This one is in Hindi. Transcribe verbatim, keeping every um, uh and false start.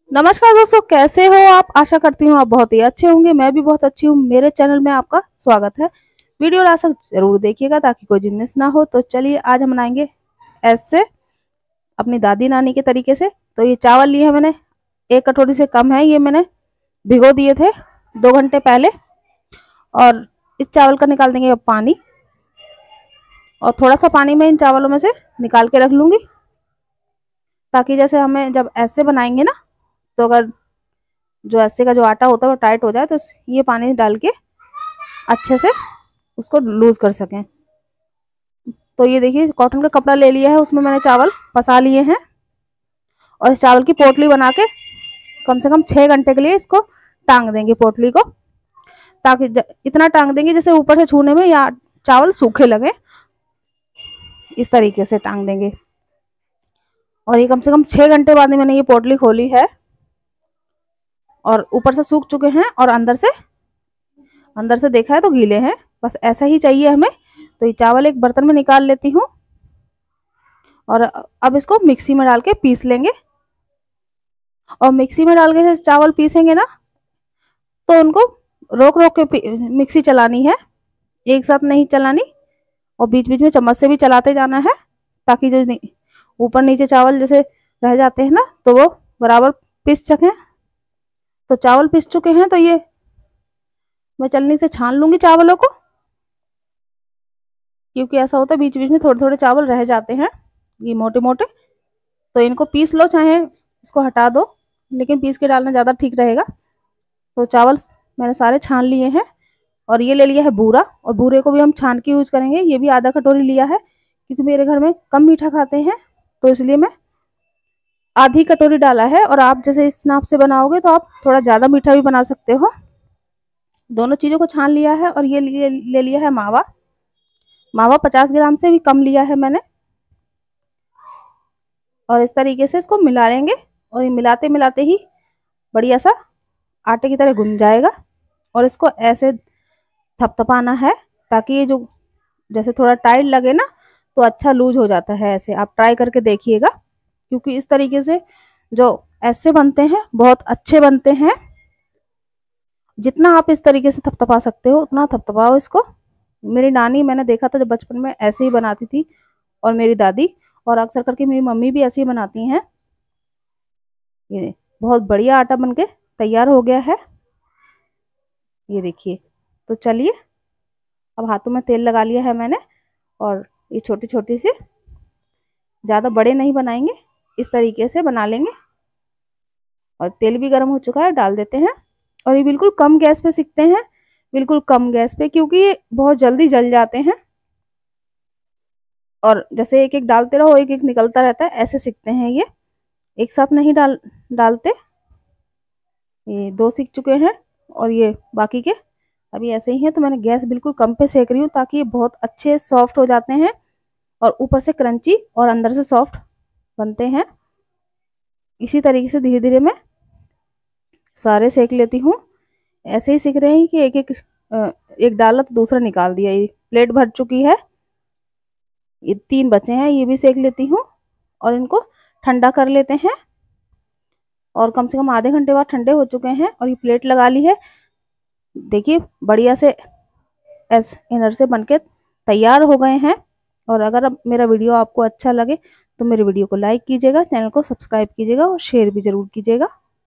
नमस्कार दोस्तों, कैसे हो आप। आशा करती हूँ आप बहुत ही अच्छे होंगे। मैं भी बहुत अच्छी हूँ। मेरे चैनल में आपका स्वागत है। वीडियो लास्ट तक जरूर देखिएगा ताकि कोई मिस ना हो। तो चलिए आज हम बनाएंगे ऐसे अपनी दादी नानी के तरीके से। तो ये चावल लिए हैं मैंने, एक कटोरी से कम है। ये मैंने भिगो दिए थे दो घंटे पहले। और इस चावल का निकाल देंगे अब पानी, और थोड़ा सा पानी मैं इन चावलों में से निकाल के रख लूंगी, ताकि जैसे हमें जब ऐसे बनाएंगे ना, तो अगर जो ऐसे का जो आटा होता है वो टाइट हो जाए तो ये पानी डाल के अच्छे से उसको लूज कर सकें। तो ये देखिए कॉटन का कपड़ा ले लिया है, उसमें मैंने चावल पसा लिए हैं। और इस चावल की पोटली बना के कम से कम छः घंटे के लिए इसको टांग देंगे पोटली को, ताकि इतना टांग देंगे जैसे ऊपर से छूने में या चावल सूखे लगे, इस तरीके से टांग देंगे। और ये कम से कम छः घंटे बाद मैंने ये पोटली खोली है, और ऊपर से सूख चुके हैं और अंदर से अंदर से देखा है तो गीले हैं। बस ऐसा ही चाहिए हमें। तो ये चावल एक बर्तन में निकाल लेती हूँ, और अब इसको मिक्सी में डाल के पीस लेंगे। और मिक्सी में डाल के चावल पीसेंगे ना, तो उनको रोक रोक के मिक्सी चलानी है, एक साथ नहीं चलानी। और बीच बीच में चम्मच से भी चलाते जाना है, ताकि जो ऊपर नीचे चावल जैसे रह जाते हैं ना, तो वो बराबर पीस सकें। तो चावल पीस चुके हैं, तो ये मैं चलनी से छान लूंगी चावलों को, क्योंकि ऐसा होता है बीच बीच में थोड़े थोड़े चावल रह जाते हैं ये मोटे मोटे। तो इनको पीस लो, चाहे इसको हटा दो, लेकिन पीस के डालना ज़्यादा ठीक रहेगा। तो चावल मैंने सारे छान लिए हैं, और ये ले लिया है बूरा, और बूरे को भी हम छान के यूज करेंगे। ये भी आधा कटोरी लिया है, क्योंकि मेरे घर में कम मीठा खाते हैं, तो इसलिए मैं आधी कटोरी डाला है। और आप जैसे इस नाप से बनाओगे तो आप थोड़ा ज़्यादा मीठा भी बना सकते हो। दोनों चीज़ों को छान लिया है। और ये लिए ले लिया है मावा। मावा पचास ग्राम से भी कम लिया है मैंने। और इस तरीके से इसको मिला लेंगे, और ये मिलाते मिलाते ही बढ़िया सा आटे की तरह गुन जाएगा। और इसको ऐसे थपथपाना है, ताकि ये जो जैसे थोड़ा टाइट लगे ना, तो अच्छा लूज हो जाता है। ऐसे आप ट्राई करके देखिएगा, क्योंकि इस तरीके से जो ऐसे बनते हैं बहुत अच्छे बनते हैं। जितना आप इस तरीके से थपथपा सकते हो उतना थपथपाओ इसको। मेरी नानी, मैंने देखा था जब बचपन में, ऐसे ही बनाती थी, और मेरी दादी, और अक्सर करके मेरी मम्मी भी ऐसे ही बनाती हैं। ये बहुत बढ़िया आटा बनके तैयार हो गया है, ये देखिए। तो चलिए अब हाथों में तेल लगा लिया है मैंने, और ये छोटी छोटी सी, ज़्यादा बड़े नहीं बनाएंगे, इस तरीके से बना लेंगे। और तेल भी गर्म हो चुका है, डाल देते हैं। और ये बिल्कुल कम गैस पे सिकते हैं, बिल्कुल कम गैस पे, क्योंकि ये बहुत जल्दी जल जाते हैं। और जैसे एक एक डालते रहो, एक एक निकलता रहता है, ऐसे सिकते हैं ये, एक साथ नहीं डाल डालते। ये दो सीख चुके हैं, और ये बाकी के अभी ऐसे ही हैं। तो मैंने गैस बिल्कुल कम पे सेक रही हूँ, ताकि ये बहुत अच्छे सॉफ्ट हो जाते हैं, और ऊपर से क्रंची और अंदर से सॉफ्ट बनते हैं। इसी तरीके से धीरे धीरे मैं सारे सेक लेती हूँ। ऐसे ही सीख रहे हैं कि एक एक एक डाला तो दूसरा निकाल दिया। ये प्लेट भर चुकी है, ये तीन बचे हैं, ये भी सेक लेती हूँ। और इनको ठंडा कर लेते हैं, और कम से कम आधे घंटे बाद ठंडे हो चुके हैं। और ये प्लेट लगा ली है, देखिए बढ़िया से ऐसे इनर से बनके तैयार हो गए हैं। और अगर अब मेरा वीडियो आपको अच्छा लगे तो मेरे वीडियो को लाइक कीजिएगा, चैनल को सब्सक्राइब कीजिएगा, और शेयर भी ज़रूर कीजिएगा।